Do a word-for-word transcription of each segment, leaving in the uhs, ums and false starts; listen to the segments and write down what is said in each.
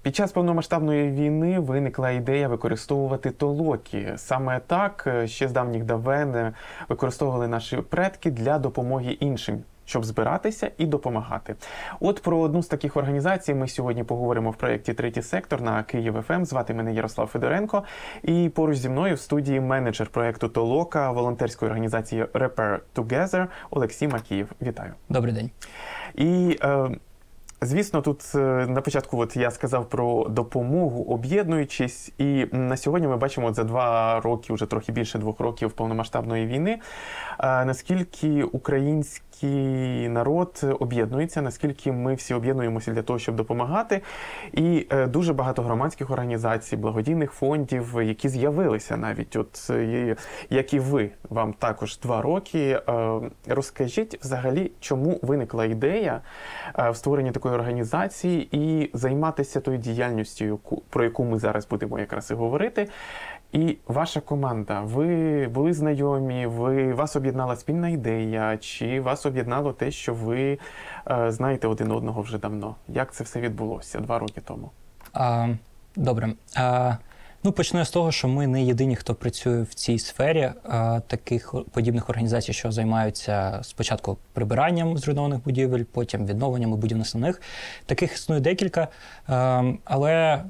Під час повномасштабної війни виникла ідея використовувати толоки. Саме так ще з давніх давен використовували наші предки для допомоги іншим, щоб збиратися і допомагати. От про одну з таких організацій ми сьогодні поговоримо в проєкті «Третій сектор» на Київ еф ем. Звати мене Ярослав Федоренко. І поруч зі мною в студії менеджер проєкту «Толока» волонтерської організації Repair Together Олексій Макіїв. Вітаю. Добрий день. І... Е, Звісно, тут на початку от я сказав про допомогу, об'єднуючись, і на сьогодні ми бачимо от за два роки, вже трохи більше двох років повномасштабної війни, наскільки український народ об'єднується, наскільки ми всі об'єднуємося для того, щоб допомагати. І дуже багато громадських організацій, благодійних фондів, які з'явилися навіть, от як і ви, вам також два роки. Розкажіть взагалі, чому виникла ідея в створенні такої організації і займатися тою діяльністю, про яку ми зараз будемо якраз і говорити. І ваша команда, ви були знайомі, ви, вас об'єднала спільна ідея, чи вас об'єднало те, що ви е, знаєте один одного вже давно? Як це все відбулося два роки тому? А, добре. А, ну, почну з того, що ми не єдині, хто працює в цій сфері. А, таких подібних організацій, що займаються спочатку прибиранням зруйнованих будівель, потім відновленням і будівництвом них. Таких існує декілька, а, але...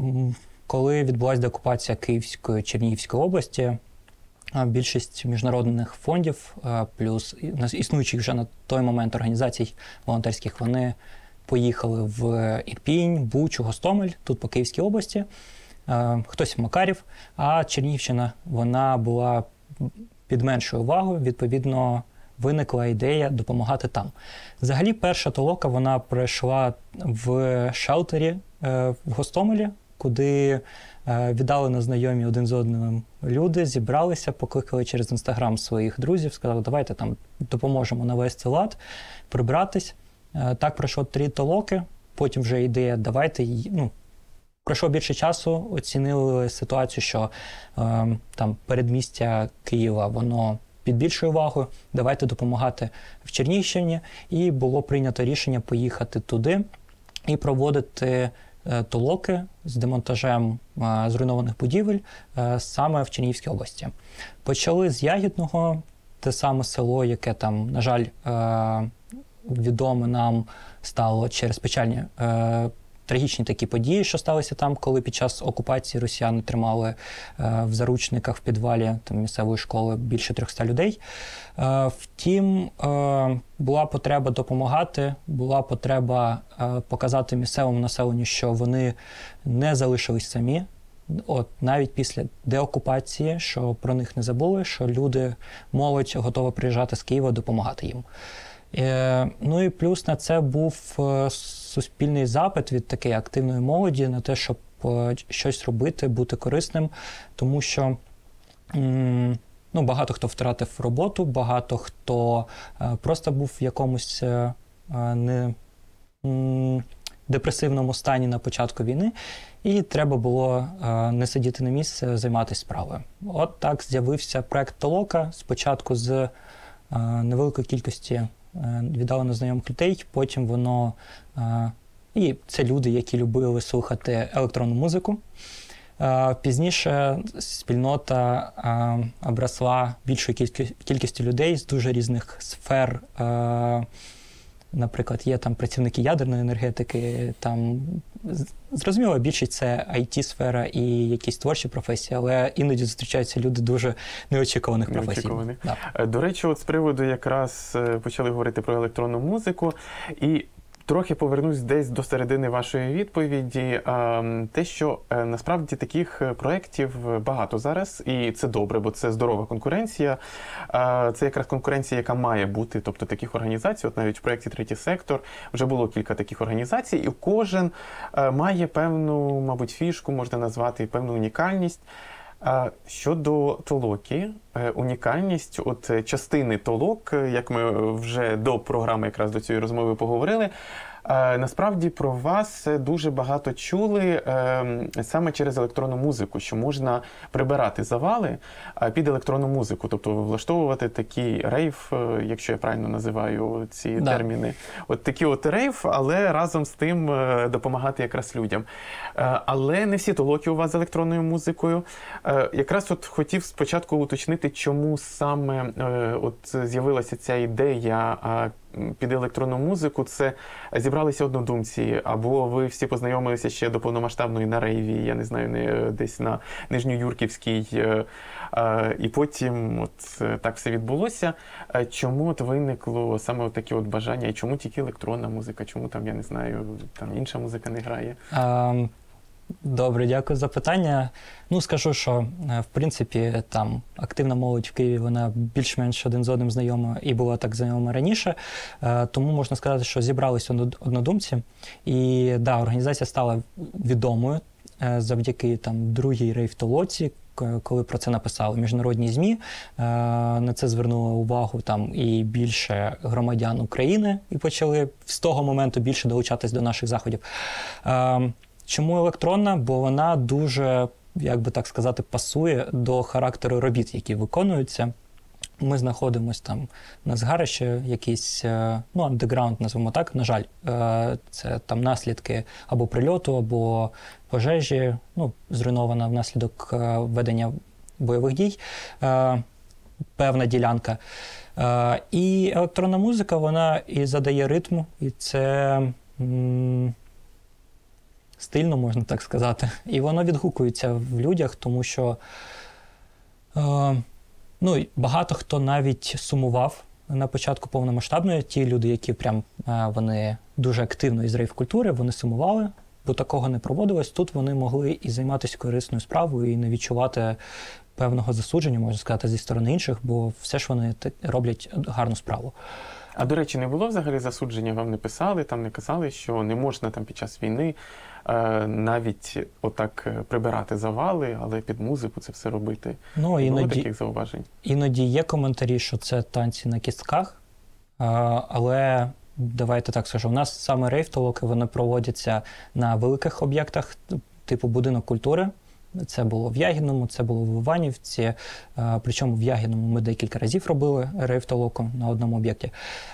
Коли відбулася деокупація Київської, Чернігівської області, більшість міжнародних фондів, плюс існуючих вже на той момент організацій волонтерських, вони поїхали в Ірпінь, Бучу, Гостомель, тут по Київській області, хтось в Макарів, а Чернігівщина, вона була під меншою увагою, відповідно, виникла ідея допомагати там. Взагалі, перша толока, вона пройшла в шелтері в Гостомелі, куди е, віддалено знайомі один з одним люди, зібралися, покликали через Інстаграм своїх друзів, сказали, давайте там допоможемо навести лад, прибратись. Е, так пройшло три толоки, потім вже ідея, давайте, ну, пройшло більше часу, оцінили ситуацію, що е, там передмістя Києва, воно під більшою увагою, давайте допомагати в Чернігівщині, і було прийнято рішення поїхати туди і проводити толоки з демонтажем а, зруйнованих будівель а, саме в Чернігівській області. Почали з Ягідного, те саме село, яке там, на жаль, а, відоме нам стало через печальні а, трагічні такі події, що сталися там, коли під час окупації росіяни тримали а, в заручниках в підвалі там, місцевої школи більше трьохсот людей. А, втім, а, була потреба допомагати, була потреба а, показати місцевому населенню, що вони не залишились самі. От навіть після деокупації, що про них не забули, що люди, молодь готова приїжджати з Києва, допомагати їм. Е, ну і плюс на це був е, суспільний запит від такої активної молоді на те, щоб е, щось робити, бути корисним, тому що м, ну, багато хто втратив роботу, багато хто е, просто був в якомусь е, не, м, депресивному стані на початку війни, і треба було е, не сидіти на місці, а займатися справою. От так з'явився проект «Толока», спочатку з е, невеликої кількості віддалено знайомих людей, потім воно... А, і це люди, які любили слухати електронну музику. А, пізніше спільнота а, обросла більшою кількістю, кількістю людей з дуже різних сфер. А, наприклад, є там працівники ядерної енергетики, там, зрозуміло, більшість це ай ті-сфера і якісь творчі професії, але іноді зустрічаються люди дуже неочікуваних професій. Неочікуваних. Да. До речі, от з приводу якраз почали говорити про електронну музику, і трохи повернусь десь до середини вашої відповіді. Те, що насправді таких проєктів багато зараз, і це добре, бо це здорова конкуренція. Це якраз конкуренція, яка має бути, тобто таких організацій, от навіть в проєкті «Третій сектор» вже було кілька таких організацій, і кожен має певну, мабуть, фішку, можна назвати, певну унікальність. Щодо толоки, унікальність, от частини толок, як ми вже до програми якраз до цієї розмови поговорили, Е, насправді про вас дуже багато чули е, саме через електронну музику, що можна прибирати завали е, під електронну музику, тобто влаштовувати такий рейв, е, якщо я правильно називаю ці Да. терміни. От такі от рейв, але разом з тим е, допомагати якраз людям. Е, але не всі толоки у вас з електронною музикою. Е, якраз от хотів спочатку уточнити, чому саме е, от з'явилася ця ідея е, під електронну музику. Це зібралися однодумці, або ви всі познайомилися ще до повномасштабної на рейві, я не знаю, не, десь на Нижньоюрківській, е, е, і потім от е, так все відбулося. Е, Чому от виникло саме от таке от бажання, і чому тільки електронна музика, чому там, я не знаю, там інша музика не грає? Ем, Добре, дякую за питання. Ну, скажу, що, е, в принципі, там активна молодь в Києві, вона більш-менш один з одним знайома і була так знайома раніше. Е, Тому можна сказати, що зібралися одно- однодумці. І, да, організація стала відомою е, завдяки там другій рейв-толоці, к- коли про це написали міжнародні ЗМІ. Е, На це звернуло увагу там і більше громадян України, і почали з того моменту більше долучатись до наших заходів. Е, Чому електронна? Бо вона дуже, як би так сказати, пасує до характеру робіт, які виконуються. Ми знаходимося там на згарищі, якийсь, е, ну, андеграунд, назвемо так, на жаль. Е, Це там наслідки або прильоту, або пожежі, ну, зруйнована внаслідок е, ведення бойових дій, е, певна ділянка. Е, І електронна музика, вона і задає ритму, і це... м, стильно, можна так сказати. І воно відгукується в людях, тому що е, ну, багато хто навіть сумував на початку повномасштабної. Ті люди, які прям е, вони дуже активно із рейв-культури, вони сумували, бо такого не проводилось. Тут вони могли і займатися корисною справою, і не відчувати певного засудження, можна сказати, зі сторони інших, бо все ж вони так- роблять гарну справу. А, до речі, не було взагалі засудження? Вам не писали, там не казали, що не можна там під час війни е, навіть отак е, прибирати завали, але під музику це все робити? Ну, Не було іноді, таких зауважень? іноді є коментарі, що це танці на кістках, а, але давайте так скажу, у нас саме рейв-толоки, вони проводяться на великих об'єктах, типу будинок культури. Це було в Ягідному, це було в Іванівці, а, причому в Ягідному ми декілька разів робили рейв-толоку на одному об'єкті.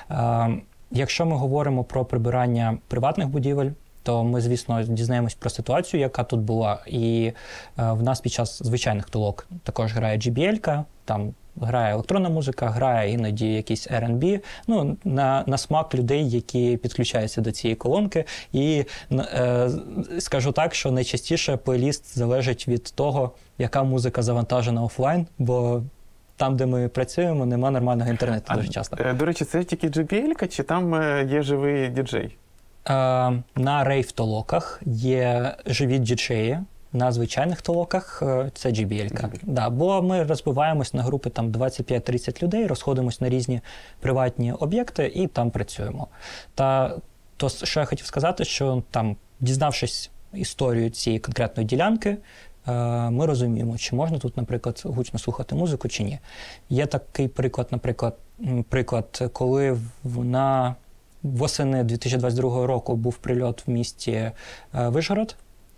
А, Якщо ми говоримо про прибирання приватних будівель, то ми, звісно, дізнаємось про ситуацію, яка тут була. І е, в нас під час звичайних толок також грає джі бі ель-ка, там грає електронна музика, грає іноді якийсь ар енд бі, ну, на, на смак людей, які підключаються до цієї колонки. І е, скажу так, що найчастіше плейліст залежить від того, яка музика завантажена офлайн, бо там, де ми працюємо, нема нормального інтернету А, дуже часто. е, До речі, це тільки джі бі ель-ка, чи там е, є живий діджей? Е, На рейв-толоках є живі діджеї, на звичайних толоках е, це джі бі ель-ка. джі бі ель. Да, бо ми розбиваємось на групи там двадцять п'ять тридцять людей, розходимось на різні приватні об'єкти і там працюємо. Та то, що я хотів сказати, що там, дізнавшись історію цієї конкретної ділянки, е, ми розуміємо, чи можна тут, наприклад, гучно слухати музику, чи ні. Є такий приклад, наприклад, м, приклад, коли вона восени дві тисячі двадцять другого року був прильот в місті е, Вишгород,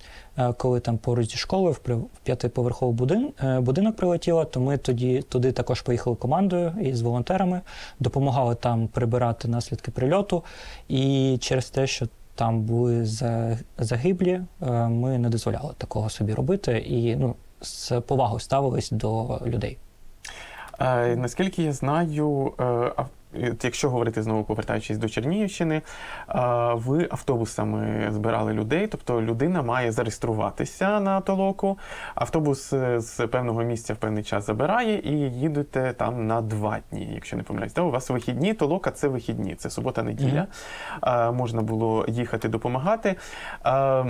е, коли там поруч зі школою в при- в п'ятиповерховий будин, е, будинок прилетіло, то ми тоді туди також поїхали командою із волонтерами, допомагали там прибирати наслідки прильоту, і через те, що там були за- загиблі, е, ми не дозволяли такого собі робити і, ну, з повагою ставились до людей. Е, Наскільки я знаю, е, ав- от якщо говорити знову, повертаючись до Чернігівщини, е, ви автобусами збирали людей, тобто людина має зареєструватися на толоку, автобус е, з певного місця в певний час забирає і їдете там на два дні, якщо не помиляюсь. Та, у вас вихідні, толока – це вихідні, це субота-неділя. Е, Можна було їхати допомагати. Е,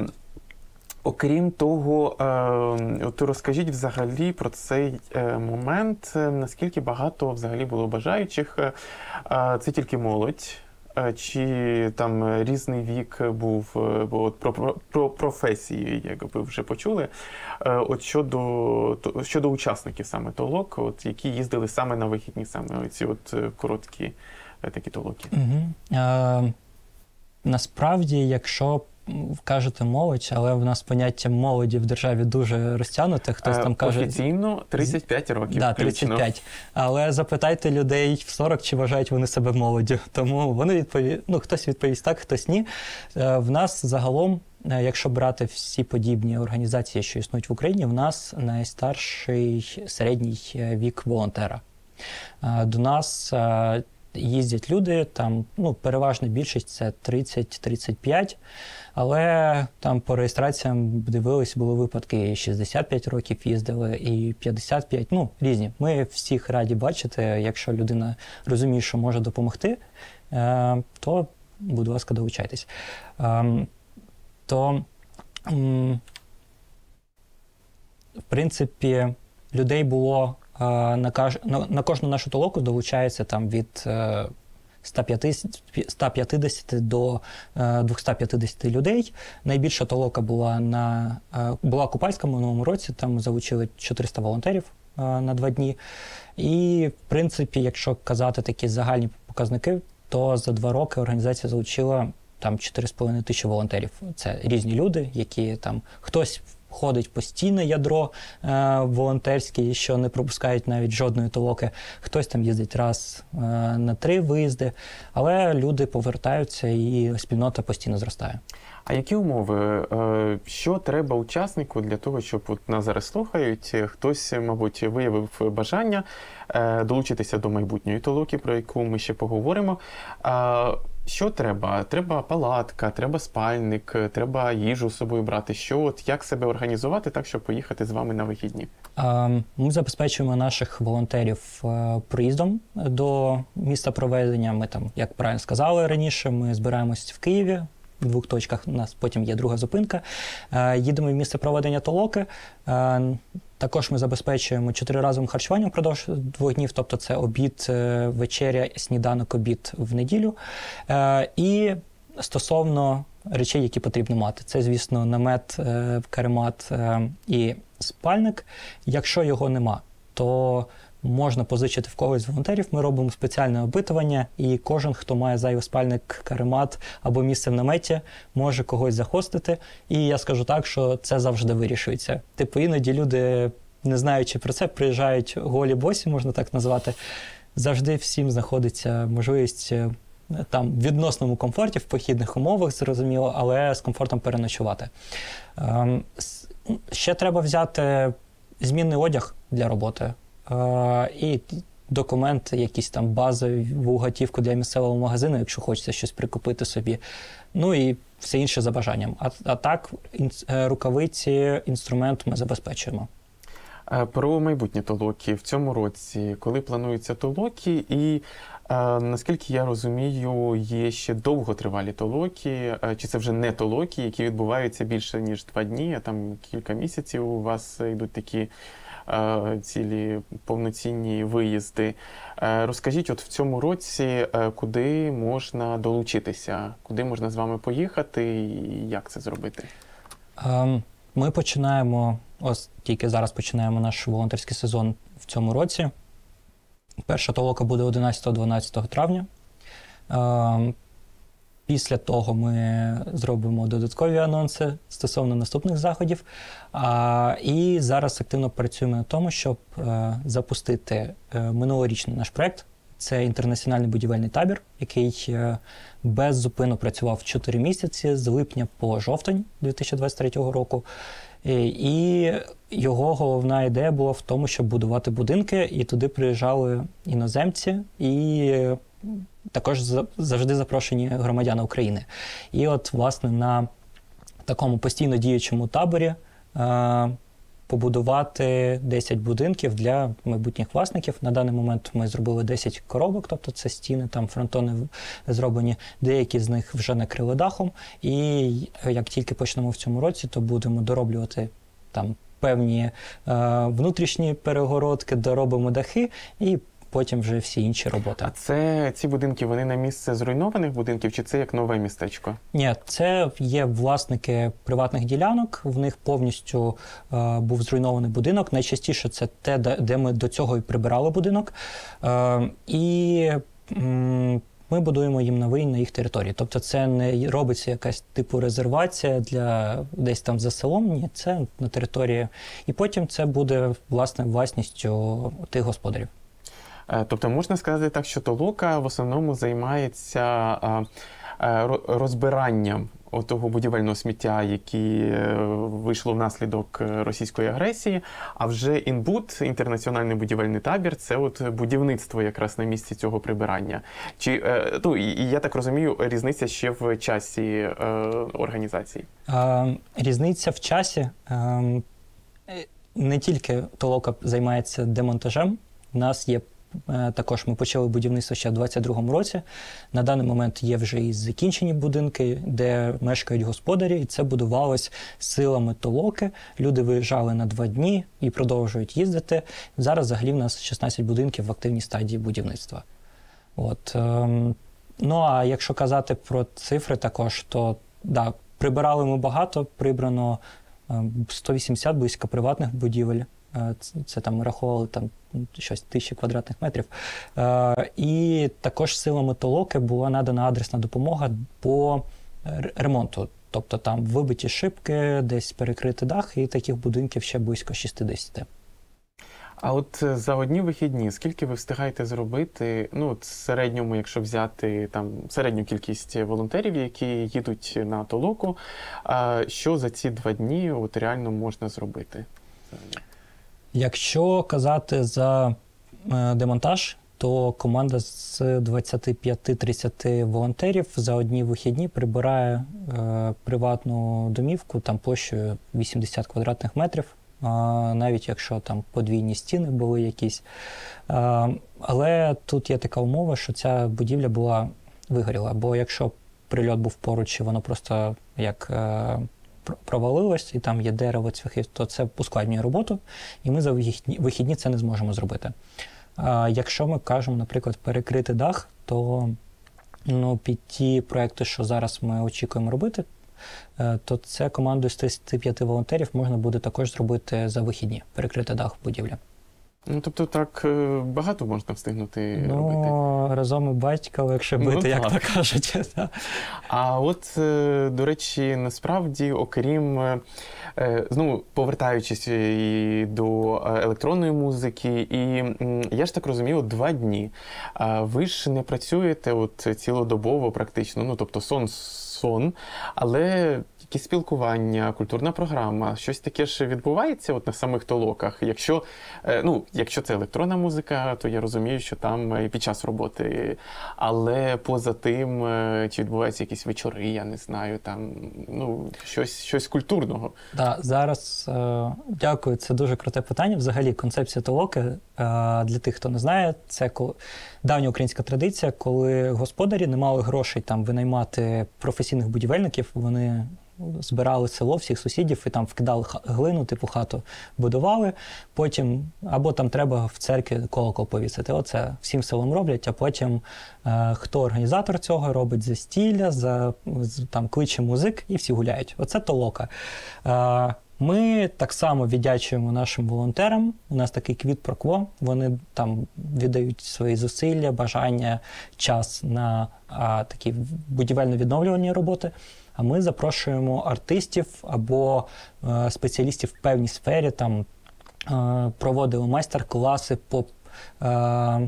Окрім того, е, от розкажіть взагалі про цей е, момент, е, наскільки багато взагалі було бажаючих. Е, Це тільки молодь, е, чи там різний вік був, е, бо от про, про, про професії, як ви вже почули, е, от щодо, то- щодо учасників саме толок, от які їздили саме на вихідні, саме ці от е, короткі е, такі толоки. Угу. Е, Насправді, якщо кажете молодь, але в нас поняття молоді в державі дуже розтягнуте. Хтось там каже... Офіційно тридцять п'ять років. Так, да, тридцять п'ять. Але запитайте людей в сорок, чи вважають вони себе молоддю. Тому вони відповідають, ну, хтось відповість так, хтось ні. В нас загалом, якщо брати всі подібні організації, що існують в Україні, в нас найстарший середній вік волонтера. До нас їздять люди, там, ну, переважна більшість – це тридцять тридцять п'ять, але там по реєстраціям дивились, були випадки, і шістдесят п'ять років їздили, і п'ятдесят п'ять, ну, різні. Ми всіх раді бачити, якщо людина розуміє, що може допомогти, то, будь ласка, долучайтесь. То, в принципі, людей було на, каж... на кожну нашу толоку долучається там від ста п'ятдесяти до двохсот п'ятдесят людей. Найбільша толока була на була Купальська в минулому році, там залучили чотириста волонтерів на два дні. І, в принципі, якщо казати такі загальні показники, то за два роки організація залучила там чотири з половиною тисячі волонтерів. Це різні люди, які там хтось ходить в постійне ядро е, волонтерське, що не пропускають навіть жодної толоки. Хтось там їздить раз е, на три виїзди, але люди повертаються і спільнота постійно зростає. А які умови? Що треба учаснику для того, щоб от нас зараз слухають, хтось, мабуть, виявив бажання долучитися до майбутньої толоки, про яку ми ще поговоримо. Що треба? Треба палатка, треба спальник, треба їжу з собою брати. Що, от, як себе організувати так, щоб поїхати з вами на вихідні? Ми забезпечуємо наших волонтерів проїздом до місця проведення. Ми там, як правильно сказали раніше, ми збираємось в Києві. В двох точках у нас потім є друга зупинка. Їдемо в місце проведення толоки. Також ми забезпечуємо чотириразовим харчуванням впродовж двох днів, тобто це обід, вечеря, сніданок, обід в неділю. І стосовно речей, які потрібно мати. Це, звісно, намет, каремат і спальник. Якщо його нема, то можна позичити в когось з волонтерів. Ми робимо спеціальне опитування, і кожен, хто має зайвий спальник, каремат або місце в наметі, може когось захостити. І я скажу так, що це завжди вирішується. Типу, іноді люди, не знаючи про це, приїжджають голі босі, можна так назвати. Завжди всім знаходиться можливість там в відносному комфорті, в похідних умовах, зрозуміло, але з комфортом переночувати. Ем, ще треба взяти змінний одяг для роботи. І документ, якісь там базову готівку для місцевого магазину, якщо хочеться щось прикупити собі. Ну і все інше за бажанням. А, а так, ін, рукавиці, інструмент ми забезпечуємо. Про майбутні толоки в цьому році, коли плануються толоки, і наскільки я розумію, є ще довготривалі толоки, чи це вже не толоки, які відбуваються більше ніж два дні, а там кілька місяців у вас йдуть такі цілі повноцінні виїзди. Розкажіть, от в цьому році, куди можна долучитися, куди можна з вами поїхати і як це зробити? Ми починаємо, ось тільки зараз починаємо наш волонтерський сезон в цьому році. Перша толока буде одинадцятого-дванадцятого травня. Після того ми зробимо додаткові анонси стосовно наступних заходів. А, і зараз активно працюємо над тому, щоб е, запустити е, минулорічний наш проєкт. Це інтернаціональний будівельний табір, який е, беззупинно працював чотири місяці, з липня по жовтень дві тисячі двадцять третього року. І, і його головна ідея була в тому, щоб будувати будинки, і туди приїжджали іноземці, і також завжди запрошені громадяни України. І от, власне, на такому постійно діючому таборі е, побудувати десять будинків для майбутніх власників. На даний момент ми зробили десять коробок, тобто це стіни, там фронтони зроблені, деякі з них вже накрили дахом. І як тільки почнемо в цьому році, то будемо дороблювати там певні е, внутрішні перегородки, доробимо дахи і потім вже всі інші роботи. А це, ці будинки, вони на місце зруйнованих будинків, чи це як нове містечко? Ні, це є власники приватних ділянок, в них повністю е, був зруйнований будинок. Найчастіше це те, де ми до цього і прибирали будинок. Е, і м, ми будуємо їм новий на їх території. Тобто це не робиться якась типу резервація для десь там за селом, ні, це на території. І потім це буде, власне, власністю тих господарів. Тобто можна сказати так, що толока в основному займається розбиранням того будівельного сміття, яке вийшло внаслідок російської агресії, а вже інбут, інтернаціональний будівельний табір, це от будівництво якраз на місці цього прибирання. Чи, ну, і я так розумію, різниця ще в часі організації? Різниця в часі. Не тільки толока займається демонтажем, у нас є також, ми почали будівництво ще в двадцять другому році. На даний момент є вже і закінчені будинки, де мешкають господарі, і це будувалось силами толоки. Люди виїжджали на два дні і продовжують їздити. Зараз взагалі в нас шістнадцять будинків в активній стадії будівництва. От. Ну, а якщо казати про цифри також, то да, прибирали ми багато, прибрано сто вісімдесят близько приватних будівель. Це, це там ми рахували там, щось тисячі квадратних метрів. Е, і також силами толоки була надана адресна допомога по ремонту. Тобто там вибиті шибки, десь перекритий дах, і таких будинків ще близько шістдесят. А от за одні вихідні, скільки ви встигаєте зробити, ну, в середньому, якщо взяти там середню кількість волонтерів, які їдуть на толоку, що за ці два дні от реально можна зробити? Якщо казати за е, демонтаж, то команда з двадцяти п'яти тридцяти волонтерів за одні вихідні прибирає е, приватну домівку там площею вісімдесят квадратних метрів, е, навіть якщо там подвійні стіни були якісь. Е, але тут є така умова, що ця будівля була вигоріла, бо якщо прильот був поруч і воно просто як... Е, провалилось, і там є дерево, цвяхи, то це ускладнює роботу, і ми за вихідні, вихідні це не зможемо зробити. А якщо ми кажемо, наприклад, перекрити дах, то ну, під ті проекти, що зараз ми очікуємо робити, то це командою з тридцяти п'яти волонтерів можна буде також зробити за вихідні, перекрити дах в будівлі. Ну, тобто так багато можна встигнути ну, робити? Ну, разом і батька легше бити, ну, як то кажуть. А от, до речі, насправді, окрім, знову повертаючись і до електронної музики, і я ж так розумію, два дні. Ви ж не працюєте от цілодобово практично, ну, тобто сон-сон, але якісь спілкування, культурна програма, щось таке ж відбувається от на самих толоках. Якщо, ну, якщо це електронна музика, то я розумію, що там і під час роботи. Але поза тим, чи відбуваються якісь вечори, я не знаю, там, ну, щось, щось культурного. Так, зараз, е, дякую, це дуже круте питання. Взагалі, концепція толоки, е, для тих, хто не знає, це коли, давня українська традиція, коли господарі не мали грошей там винаймати професійних будівельників, вони збирали село, всіх сусідів і там вкидали глину, типу хату будували, потім або там треба в церкві колокол повісити. Оце всім селом роблять, а потім е, хто організатор цього робить застілля, за, там кличе музик і всі гуляють. Оце толока. Е, Ми так само віддячуємо нашим волонтерам. У нас такий квіт про кво. Вони там віддають свої зусилля, бажання, час на а, такі будівельно-відновлювальні роботи. А ми запрошуємо артистів або е, спеціалістів в певній сфері, там е, проводили майстер-класи по, е, е,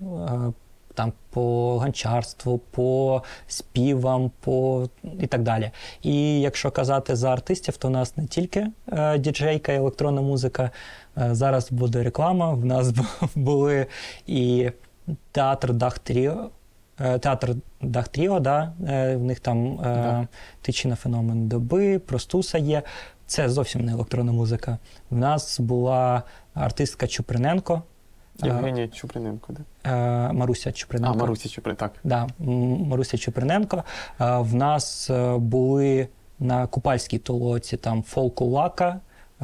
там, по гончарству, по співам, по і так далі. І якщо казати за артистів, то у нас не тільки е, діджейка і електронна музика, е, зараз буде реклама, в нас були і театр Дах Тріо, Театр Дах Тріо, да? В них там да. Тичина феномен доби, Простуса є. Це зовсім не електронна музика. В нас була артистка Чуприненко. Євгенія Чуприненко, да? Маруся Чуприненко. А, Маруся Чуприненко, так. Да, Маруся Чуприненко. В нас були на Купальській толоці там Фолкулака,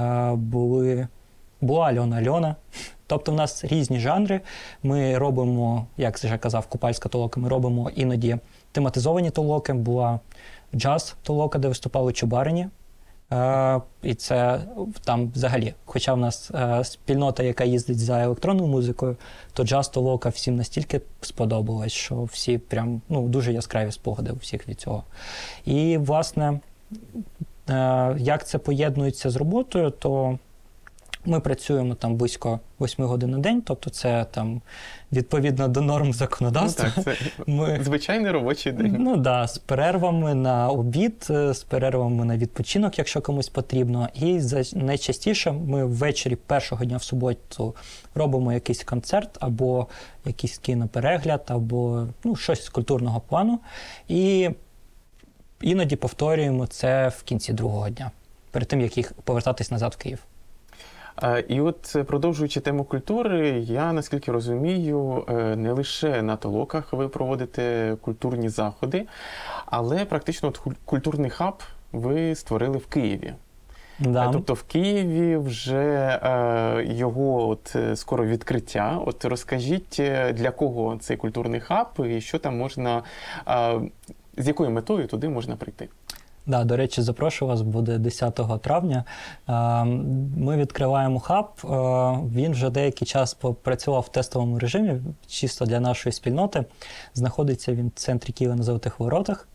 були, була Альона Альона. Тобто в нас різні жанри. Ми робимо, як вже казав, Купальська толока, ми робимо іноді тематизовані толоки. Була джаз-толока, де виступали Чубарині. Е, і це там взагалі, хоча в нас е, спільнота, яка їздить за електронною музикою, то джаз толока всім настільки сподобалось, що всі прям, ну, дуже яскраві спогади у всіх від цього. І, власне, е, як це поєднується з роботою, то ми працюємо там близько восьми годин на день, тобто це там відповідно до норм законодавства. Ну, так, це ми, звичайний робочий день. Ну так, да, з перервами на обід, з перервами на відпочинок, якщо комусь потрібно. І найчастіше ми ввечері першого дня в суботу робимо якийсь концерт, або якийсь кіноперегляд, або ну, щось з культурного плану. І іноді повторюємо це в кінці другого дня, перед тим, як їх повертатись назад в Київ. І от, продовжуючи тему культури, я, наскільки розумію, не лише на толоках ви проводите культурні заходи, але практично от культурний хаб ви створили в Києві. Да. Тобто в Києві вже його от скоро відкриття. От розкажіть, для кого цей культурний хаб і що там можна, з якою метою туди можна прийти? Да, до речі, запрошую вас, буде десятого травня. Ми відкриваємо хаб, він вже деякий час попрацював в тестовому режимі, чисто для нашої спільноти. Знаходиться він в центрі Києва на Золотих Воротах.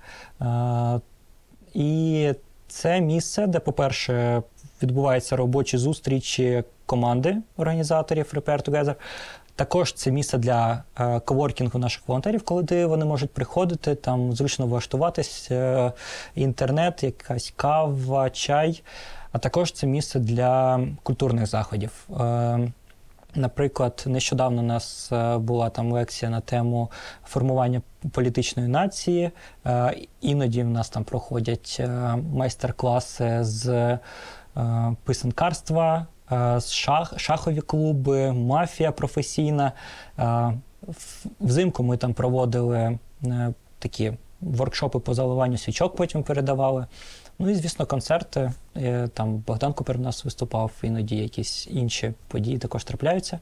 І це місце, де, по-перше, відбуваються робочі зустрічі команди організаторів Repair Together. Також це місце для е, коворкінгу наших волонтерів, коли вони можуть приходити, там зручно влаштуватись, е, інтернет, якась кава, чай. А також це місце для культурних заходів. Е, наприклад, нещодавно у нас е, була там лекція на тему формування політичної нації. Е, іноді в нас там проходять е, майстер-класи з е, писанкарства, Шах, шахові клуби, мафія професійна. Взимку ми там проводили такі воркшопи по заливанню свічок, потім передавали. Ну і, звісно, концерти. Там Богдан Купер у нас виступав, іноді якісь інші події також трапляються.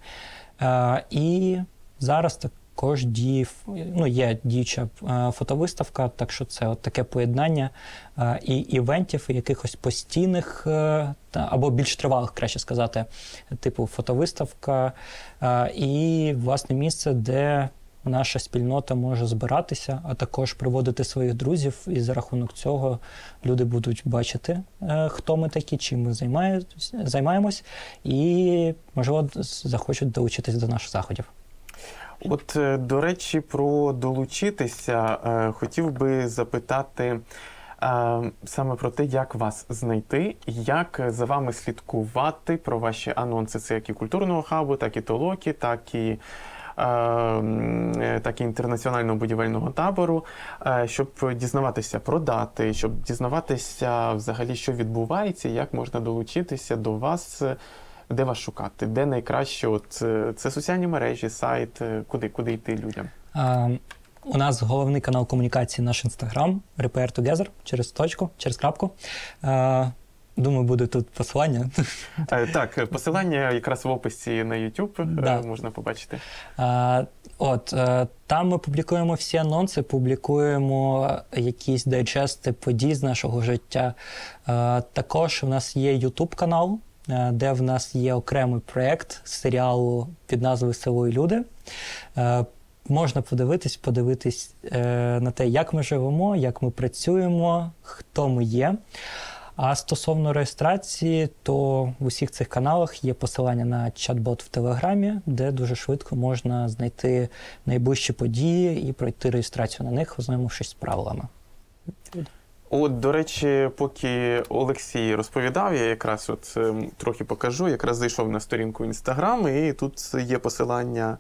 І зараз також діє, ну, є діюча фотовиставка, так що це от таке поєднання і івентів, і якихось постійних, або більш тривалих, краще сказати, типу фотовиставка, і, власне, місце, де наша спільнота може збиратися, а також приводити своїх друзів, і за рахунок цього люди будуть бачити, хто ми такі, чим ми займаємось, і, можливо, захочуть долучитись до наших заходів. От, до речі, про долучитися хотів би запитати саме про те, як вас знайти, як за вами слідкувати про ваші анонси. Це як і культурного хабу, так і толоки, так і, так і інтернаціонального будівельного табору, щоб дізнаватися про дати, щоб дізнаватися взагалі, що відбувається, як можна долучитися до вас. Де вас шукати? Де найкраще? От, це соціальні мережі, сайт, куди, куди йти людям? А, у нас головний канал комунікації наш Інстаграм, Repair Together, через точку, через крапку. А, думаю, буде тут посилання. Так, посилання якраз в описі на YouTube, да. Можна побачити. А, от, там ми публікуємо всі анонси, публікуємо якісь дайджести подій з нашого життя. А, також у нас є YouTube-канал, де в нас є окремий проєкт серіалу під назвою «Село і люди». Е, можна подивитись, подивитись е, на те, як ми живемо, як ми працюємо, хто ми є. А стосовно реєстрації, то в усіх цих каналах є посилання на чат-бот в Телеграмі, де дуже швидко можна знайти найближчі події і пройти реєстрацію на них, ознайомившись з правилами. От, до речі, поки Олексій розповідав, я якраз от трохи покажу, якраз зайшов на сторінку Інстаграм, і тут є посилання,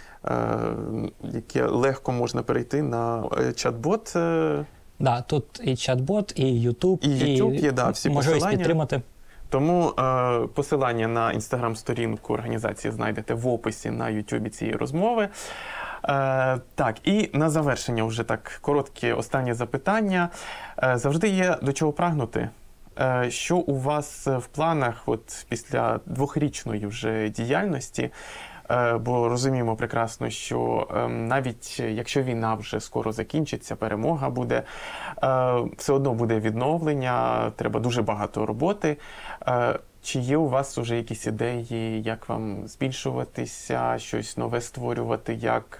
яке легко можна перейти на чат-бот. Да, тут і чат-бот, і YouTube, і, YouTube і є, да, всі можливість посилання. підтримати. Тому е, посилання на інстаграм-сторінку організації знайдете в описі на YouTube цієї розмови. Е, так, і на завершення вже так коротке останнє запитання. Е, завжди є до чого прагнути. Е, що у вас в планах от, після двохрічної вже діяльності? бо розуміємо прекрасно, що навіть якщо війна вже скоро закінчиться, перемога буде, все одно буде відновлення, треба дуже багато роботи. Чи є у вас вже якісь ідеї, як вам збільшуватися, щось нове створювати, як,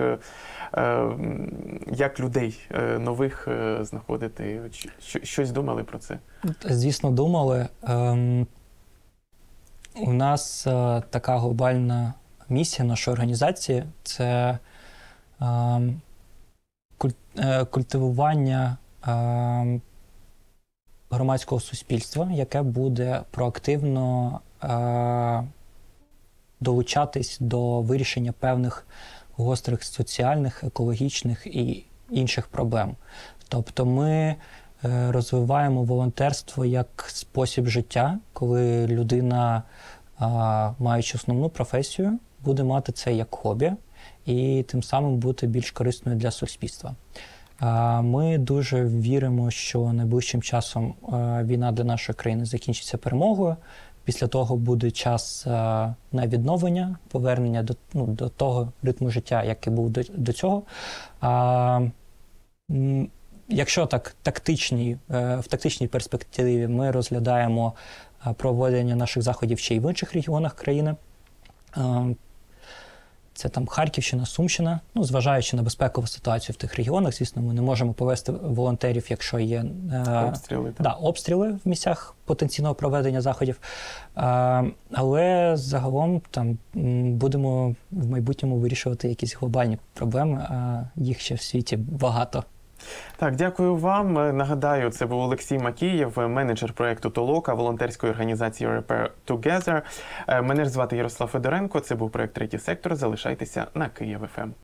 як людей нових знаходити? Щось думали про це? Звісно, думали. Ем, у нас е, така глобальна місія нашої організації – це ем, куль, е, культивування е, громадського суспільства, яке буде проактивно е, долучатись до вирішення певних гострих соціальних, екологічних і інших проблем. Тобто ми е, розвиваємо волонтерство як спосіб життя, коли людина, е, маючи основну професію, буде мати це як хобі і тим самим бути більш корисною для суспільства. Ми дуже віримо, що найближчим часом війна для нашої країни закінчиться перемогою. Після того буде час на відновлення, повернення до, ну, до того ритму життя, який був до, до цього. А, якщо так тактичні, в тактичній перспективі ми розглядаємо проведення наших заходів ще й в інших регіонах країни, це там Харківщина, Сумщина. Ну, зважаючи на безпекову ситуацію в тих регіонах, звісно, ми не можемо повести волонтерів, якщо є е, обстріли, да, обстріли в місцях потенційного проведення заходів. Е, але загалом там будемо в майбутньому вирішувати якісь глобальні проблеми, а їх ще в світі багато. Так, дякую вам. Нагадаю, це був Олексій Макієв, менеджер проєкту «Толока» волонтерської організації Repair Together. Мене ж звати Ярослав Федоренко, це був проєкт «Третій сектор». Залишайтеся на Київ еф ем.